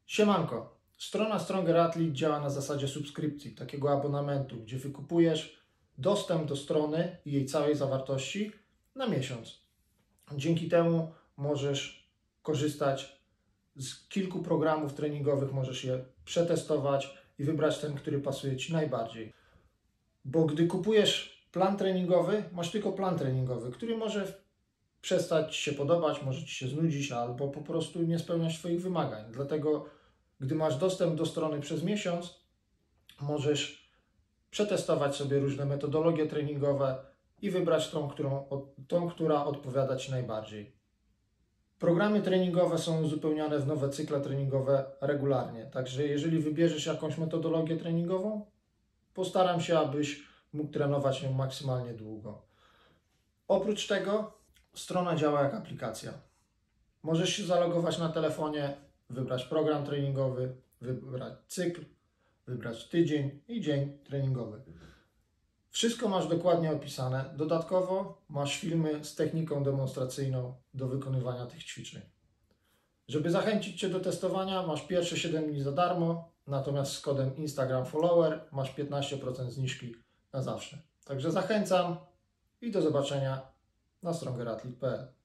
Siemanko, strona Stronger Athlete działa na zasadzie subskrypcji, takiego abonamentu, gdzie wykupujesz dostęp do strony i jej całej zawartości na miesiąc. Dzięki temu możesz korzystać z kilku programów treningowych, możesz je przetestować i wybrać ten, który pasuje Ci najbardziej. Bo gdy kupujesz plan treningowy, masz tylko plan treningowy, który może przestać Ci się podobać, może Ci się znudzić albo po prostu nie spełniać Twoich wymagań. Dlatego gdy masz dostęp do strony przez miesiąc, możesz przetestować sobie różne metodologie treningowe i wybrać tą, która odpowiada Ci najbardziej. Programy treningowe są uzupełniane w nowe cykle treningowe regularnie, także jeżeli wybierzesz jakąś metodologię treningową, postaram się, abyś mógł trenować ją maksymalnie długo. Oprócz tego strona działa jak aplikacja. Możesz się zalogować na telefonie, wybrać program treningowy, wybrać cykl, wybrać tydzień i dzień treningowy. Wszystko masz dokładnie opisane. Dodatkowo masz filmy z techniką demonstracyjną do wykonywania tych ćwiczeń. Żeby zachęcić Cię do testowania, masz pierwsze 7 dni za darmo, natomiast z kodem Instagram Follower masz 15% zniżki na zawsze. Także zachęcam i do zobaczenia na strongerathlete.pl.